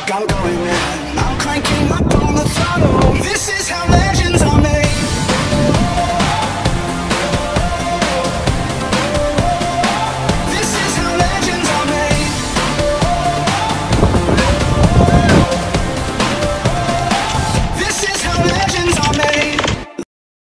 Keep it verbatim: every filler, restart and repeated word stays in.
I'm going in. I'm cranking up on the throttle. This is how let